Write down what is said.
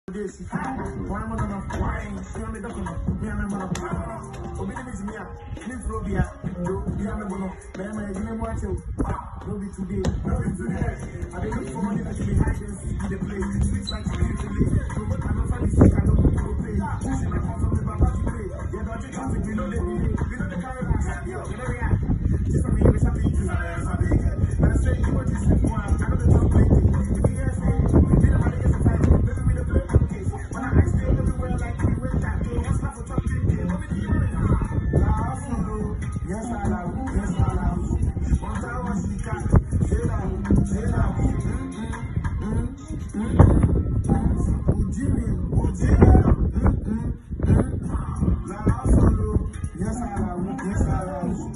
This why am I gonna wine? See me the me and I'm gonna obey me me clean flow be I'm gonna man you watch you no be today I dey look for money that be hide and seek the place switch like today so what I don't find the I don't go play see my come from the baba to play yeah don't you traffic we know the carry yo you know yeah just for me we have to use our big and I say you want this one I know the top play if you hear say we don't want to get fight maybe we don't play when I stay everywhere like we went that day, what's half a top 10 day? What we do? Yes, I love, yes, I love. One time I see cat, say that,